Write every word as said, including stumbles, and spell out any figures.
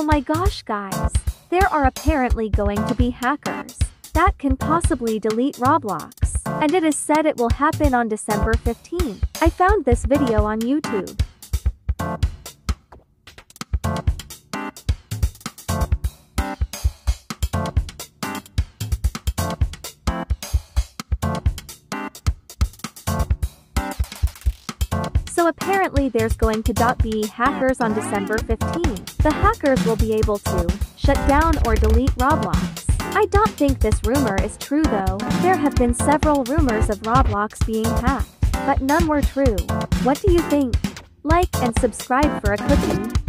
Oh my gosh guys, there are apparently going to be hackers that can possibly delete Roblox, and it is said it will happen on December fifteenth. I found this video on YouTube. So apparently there's going to be hackers on December fifteenth. The hackers will be able to shut down or delete Roblox. I don't think this rumor is true though. There have been several rumors of Roblox being hacked, but none were true. What do you think? Like and subscribe for a cooking